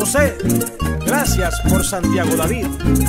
José, gracias por Santiago David.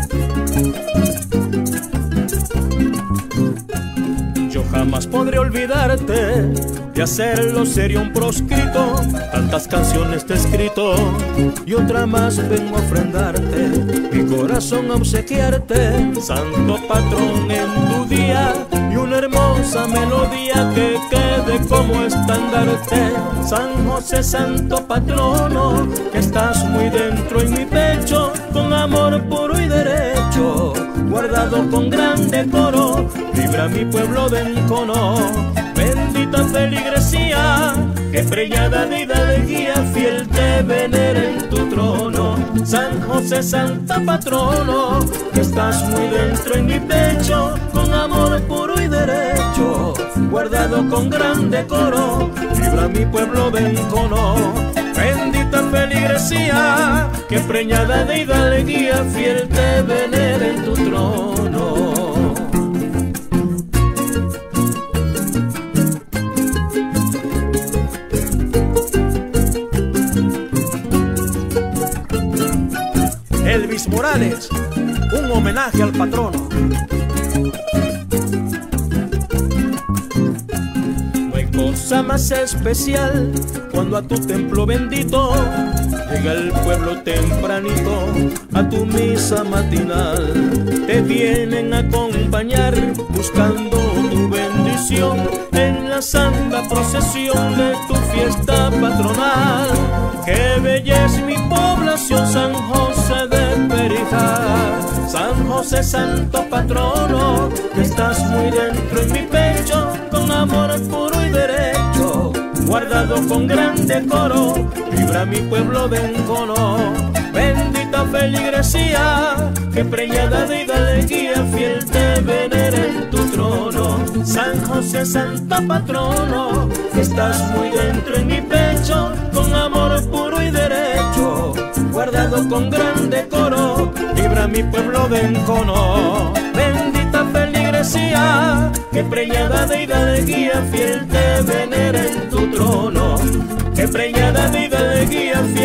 Yo jamás podré olvidarte, de hacerlo sería un proscrito. Tantas canciones te he escrito y otra más vengo a ofrendarte. Mi corazón a obsequiarte, santo patrón en tu día, y una hermosa melodía que quede como estandarte. San José, santo patrono, que estás muy dentro en mi pecho, con amor puro y derecho, guardado con gran decoro, libra mi pueblo del encono. Bendita feligresía, que preñada de guía, fiel te venera en tu trono. San José, santa patrono, que estás muy dentro en mi pecho, con amor puro y derecho, guardado con gran decoro, libra mi pueblo del encono. Bendita feligresía, que preñada de guía, fiel te venera en tu trono. Elvis Morales, un homenaje al patrono. No hay cosa más especial cuando a tu templo bendito llega el pueblo tempranito a tu misa matinal. Te vienen a acompañar buscando tu bendición en la santa procesión de tu fiesta patronal. ¡Qué bella es mi población, San José de Perijá! San José, santo patrono, que estás muy dentro en mi pecho, con amor puro y derecho, guardado con gran decoro, libra mi pueblo de encono. Bendita feligresía, que preñada de guía, fiel te venera en tu trono. San José, santo patrono, que estás muy dentro en mi pecho, con amor puro y derecho, guardado con gran decoro, libra mi pueblo de encono. Bendita feligresía, que preñada de guía, fiel te venera en tu trono. Que preñada de guía,